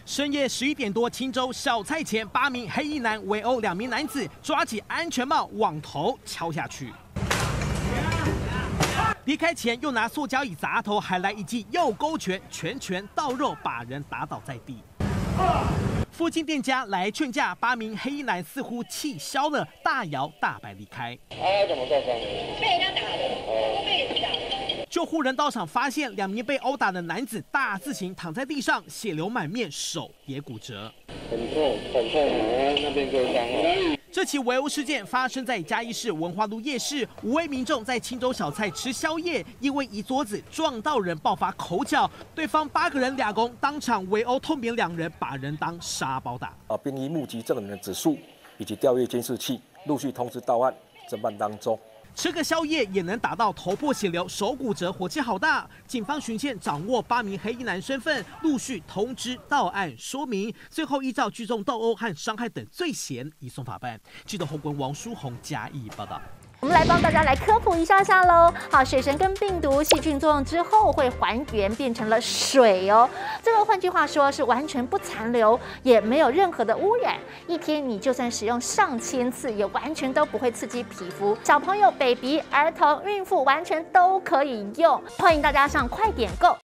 深夜11点多，青州小菜前8名黑衣男围殴2名男子，抓起安全帽往头敲下去。离开前又拿塑胶椅砸头，还来一记右勾拳，拳拳到肉，把人打倒在地。附近店家来劝架，8名黑衣男似乎气消了，大摇大摆离开。 怎么受伤？ 被人家打的，被人打的。 救护人到场发现2名被殴打的男子大字形躺在地上，血流满面，手也骨折。 很痛，那边割伤了。 这起围殴事件发生在嘉义市文化路夜市，5位民众在青州小菜吃宵夜，因为一桌子撞到人爆发口角，对方8个人俩公当场围殴痛扁2人，把人当沙包打。 并依目击证人的指述以及调阅监视器，陆续通知到案侦办当中。 吃个宵夜也能打到头破血流、手骨折，火气好大。警方循线掌握8名黑衣男身份，陆续通知到案说明，最后依照聚众斗殴和伤害等罪嫌移送法办。记者洪文、王书宏嘉义报道。 我们来帮大家来科普一下喽。好，水神跟病毒细菌作用之后会还原变成了水哦。这个换句话说是完全不残留，也没有任何的污染。一天你就算使用上千次，也完全都不会刺激皮肤。小朋友、baby、儿童、孕妇完全都可以用。欢迎大家上快点购。